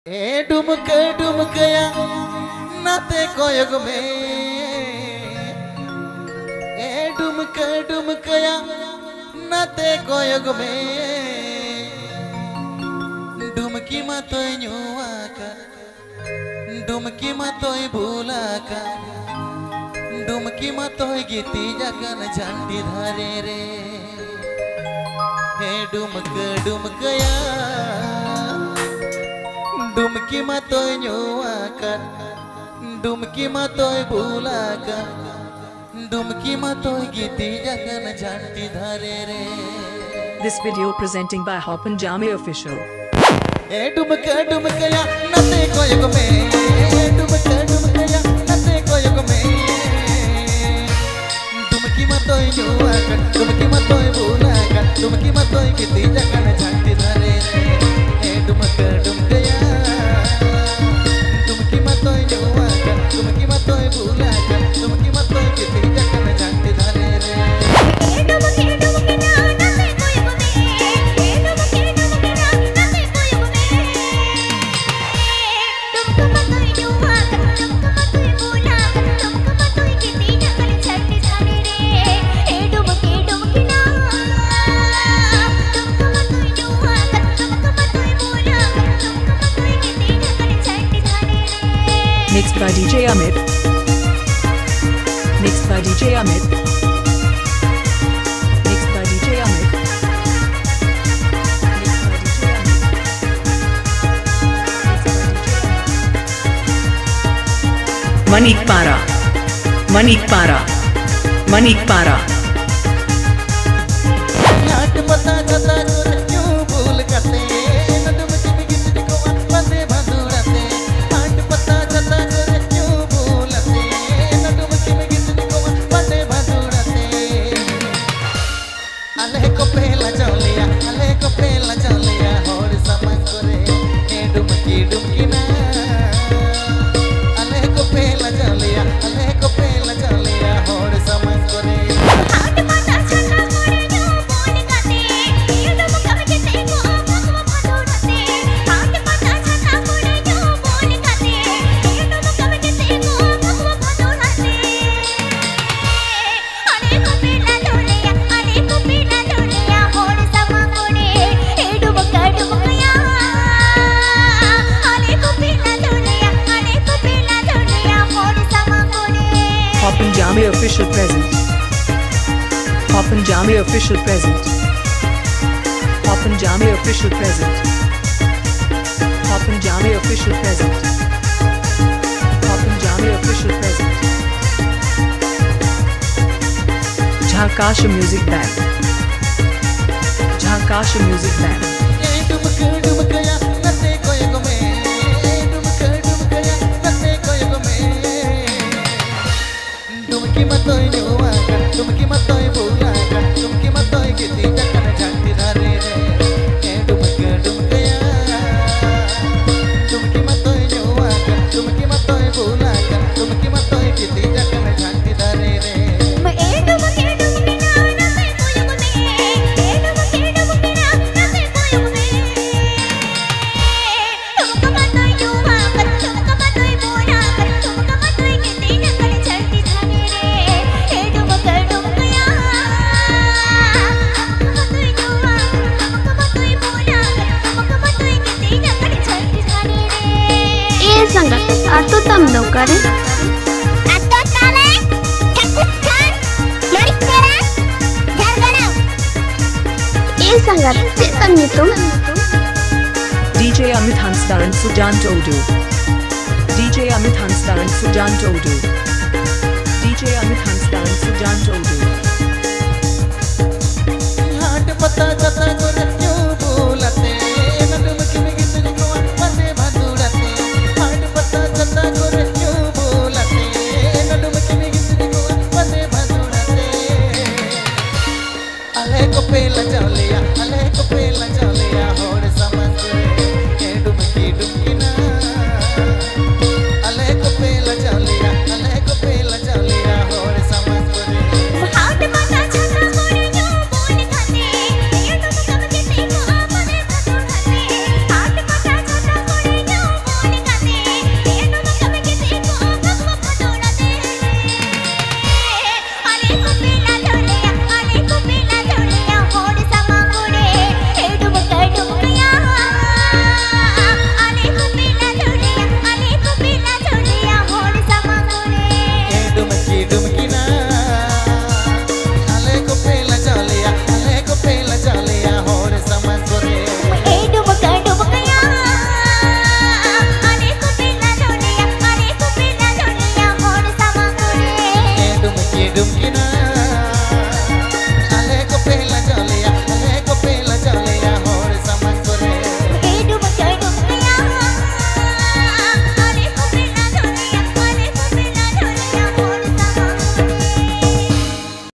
ए डुमकया नाते कोयग में ए डुमकया नाते कोयग में डुमकी मतोय न्युआका डुमकी मतोय भूलाका डुमकी मतोय गीती जगन झंडी धरे रे हे डुमकया डुमकी मतोय न्युआका डुमकी मतोय भूलाका डुमकी मतोय गीती जगन झंडी धरे रे। This video presenting by Hopanjami Official. ए डुमकया नते कोयग में डुमकया नते कोयग में डुमकी मतोय न्युआका डुमकी मतोय भूलाका डुमकी मतोय गीती जगन झंडी धरे रे ए डुमकया डुमकी मतोय न्युआका डुमकी मतोय भूलाका डुमकी मतोय गीती जगन झंडी धरे रे। Mixed by DJ Amit. Mixed by DJ Amit. Mixed by DJ Amit. Mixed by DJ Amit. Manik Para. Manik Para. Manik Para. याद पता जता कर क्यों भूल करते न डुमकी भी गीत को बंदे भदुरते याद पता जता कर क्यों भूलते न डुमकी भी गीत को बंदे भदुरते अले को पहला चौलिया और समझ करे ए डुमकी ना अले को पहला चौलिया और समझ करे Hopanjami Official present. Hopanjami Official present. Hopanjami Official present. Hopanjami Official present. Hopanjami Official present. Jhakasha Music Band. Jhakasha Music Band. डुमकया नते कोयग में डुमकया नते कोयग में डुमकी मतोय न्युआका डुमकी मतोय भूलाका डुमकी मतोय गीती जगन झंडी धरे रे ए डुमकया डुमकी मतोय न्युआका डुमकी मतोय भूलाका डुमकी मतोय गीती जगन झंडी धरे रे। Atau tambah kare? Atau kare? Takutkan? Manik Para? Jargana? Sangat cetam itu. DJ Amit Hansdaran Sujan Todu. DJ Amit Hansdaran Sujan Todu. DJ Amit Hansdaran Sujan Todu. याद पता जता कर क्यों भूलते